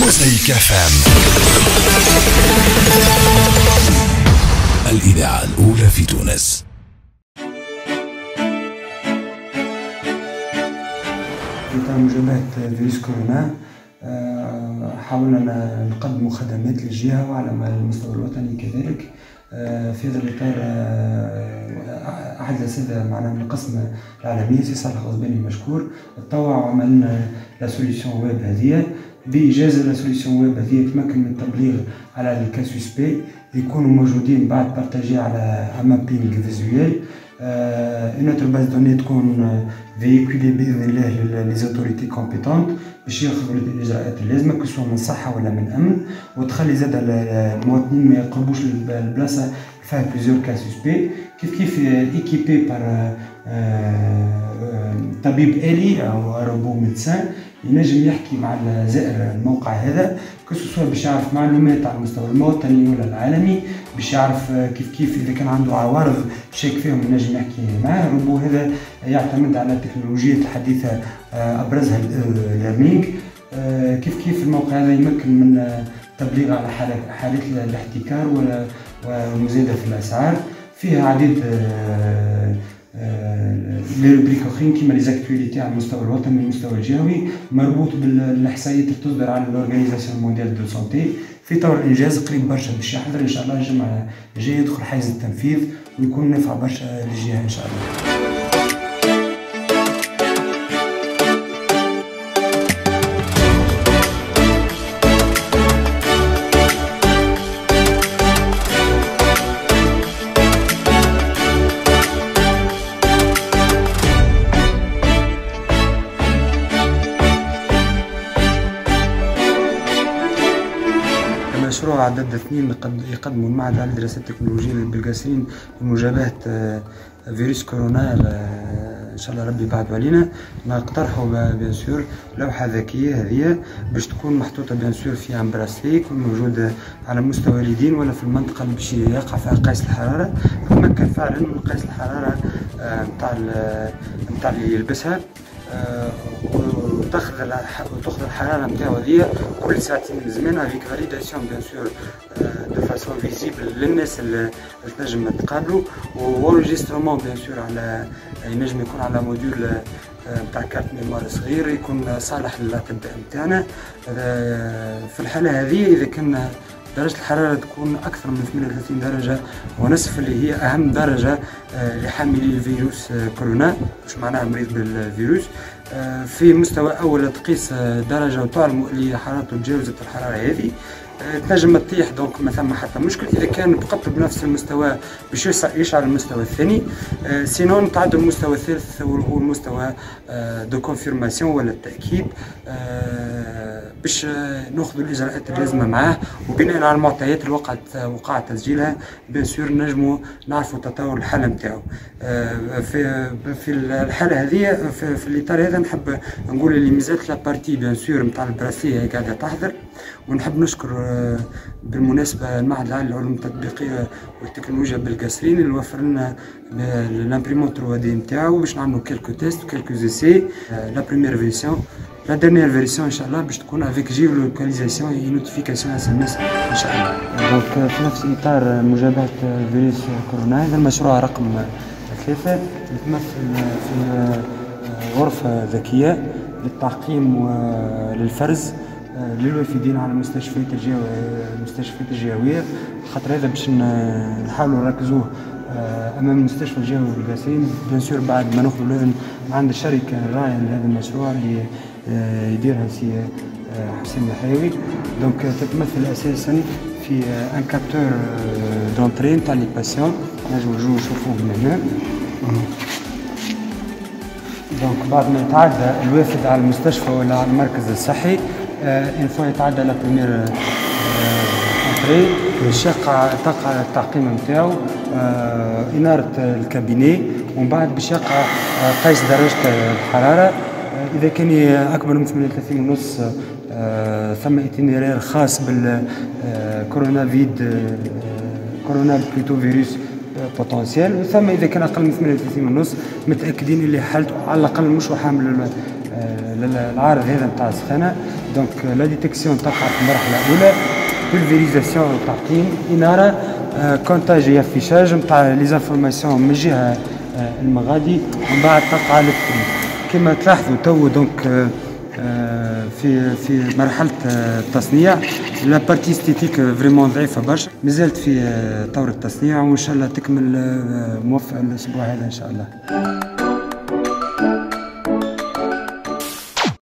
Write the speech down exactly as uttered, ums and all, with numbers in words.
موزايك اف ام، الإذاعة الأولى في تونس. في مجابهة فيروس كورونا حاولنا نقدم خدمات للجهة وعلى المستوى الوطني كذلك. في هذا الإطار أحد الأساتذة معنا من القسم العالمي سي صالح غضباني مشكور تطوع وعملنا لا سوليسيون ويب هذه بإجازة. لا سوليسيون ويب هذه تمكن من التبليغ على الكاسوس بي يكونوا موجودين بعد بارتاجي على مابينغ فيزويل. اون اوتر باز دوني تكون فيكولي باذن الله ليزوتوريتي كومبيتونت باش ياخذوا الاجراءات اللازمه كسوا من صحه ولا من امن، وتخلي زاد المواطنين ما يقربوش للبلاصه فيها بليزيور كاسوس بي. كيف كيف ايكيبي بار طبيب آلي او روبو ميدسان ينجم يحكي مع زائر الموقع هذا كسوا باش يعرف معلومات على المستوى الوطني ولا العالمي، باش يعرف كيف كيف اذا كان عنده عوارض شاك فيهم ينجم يحكي معاه. الروبو هذا يعتمد على التكنولوجيات الحديثه ابرزها الليرنينغ. كيف كيف الموقع هذا يمكن من التبليغ على حالات الاحتكار ومزايده في الاسعار. فيها عديد لي روبريك اخرين كيما لي زاكتواليتي على المستوى الوطني والمستوى الجهوي مربوط بالاحصائيات اللي تصدر على الاورغانيزاسيون مونديال دو سونتي. في طور الانجاز قريب برشا باش يحضر ان شاء الله الجمعه الجايه يدخل حيز التنفيذ ويكون نافع برشا للجهه ان شاء الله. مشروع عدد اثنين يقدموا المعهد العالي للدراسات التكنولوجية بالقاسرين لمجابهة فيروس كورونا ان شاء الله ربي يبعدوا علينا. نقترحوا بيان سور لوحة ذكية هذه باش تكون محطوطة بيان سور في ان براسلي يكون موجود على مستوى اليدين ولا في المنطقة اللي باش يقع فيها قياس الحرارة، تتمكن فعلا من قياس الحرارة نتاع نتاع اللي يلبسها وتاخذ وتاخذ الحراره نتاعو هذيا كل ساعتين من زمان افيك فاليداسيون بيان سور دو فاسون فيزيبل للناس اللي تنجم تقابلوا، وانجسترومون بيان سور على ينجم يكون على موديول نتاع كارت ميموار صغير يكون صالح للاطباء نتاعنا. في الحاله هذه اذا كان درجة الحرارة تكون أكثر من ثمانية وثلاثين درجة ونصف اللي هي أهم درجة لحاملي الفيروس كورونا، مش معناها مريض بالفيروس، في مستوى أول تقيس درجة وتعلم اللي حرارته تجاوزت الحرارة هذه تنجم تطيح دونك ما ثم حتى مشكل. اذا كان بقت بنفس المستوى باش يشعل المستوى الثاني، سينون نتعدوا المستوى الثالث وهو المستوى دو كونفيرماسيون ولا التاكيد باش ناخذوا الاجراءات اللازمه معاه، وبناء على المعطيات اللي وقعت وقع تسجيلها بيان سور نجموا نعرفوا تطور الحاله نتاعو. في في الحاله هذه في, في الاطار هذا نحب نقول اللي مازالت لا بارتي بيان سور نتاع البراسيه قاعده تحضر، ونحب نشكر بالمناسبه المعهد العالي للعلوم التطبيقيه والتكنولوجيا بالقاسرين اللي وفر لنا الامبريمون ثري دي نتاعو باش نعملوا كيلكو تيست وكيلكو زيسي. لا بريمير فيرسيون لا ديرنيير فيرسيون ان شاء الله باش تكون افيك جيو لوكاليزاسيون اي نوتيفيكاسيون اس ام اس ان شاء الله. دونك في نفس اطار مجابهه فيروس كورونا هذا المشروع رقم ثلاثه يتمثل في غرفه ذكيه للتعقيم وللفرز للوافدين على المستشفيات الجهوية المستشفيات الجهوية. خاطر هذا باش نحاولوا نركزوه امام المستشفى الجهوي بالقاسرين بيان سور بعد ما ناخذوا لازم عند الشركه الراعيه لهذا المشروع اللي يديرها سي حسين الحيوي. دونك تتمثل اساسا في ان كابتور دونتري نتاع لي باسيون نجموا نجوا نشوفوه من هنا. دونك بعد ما يتعدى الوافد على المستشفى ولا على المركز الصحي ان فوا يتعدى لا بريمير انتري يشقع تقع التعقيم نتاعو اناره الكابيني، ومن بعد باش يقع قيس درجه الحراره. اذا كان اكبر من ثمانية وثلاثين ونص ثم اتينيرير خاص بالكورونا فيد كورونا بلوتو فيروس بوتنسيال، وثم اذا كان اقل من ثمانية وثلاثين ونص متاكدين اللي حالته على الاقل مش حامل العارض هذا نتاع السخانه. دونك لا ديتيكسيون تقع في المرحله الاولى، بولفيريزاسيون تعقيم اناره، كونتاج هي افيشاج نتاع لي زانفورماسيون من الجهه المغادي، ومن بعد تقع التكريم. كما تلاحظوا تو دونك في في مرحله التصنيع، لا بارتي استيتيك فريمون ضعيفه برشا، مازالت في طور التصنيع، وان شاء الله تكمل موفق الاسبوع هذا ان شاء الله.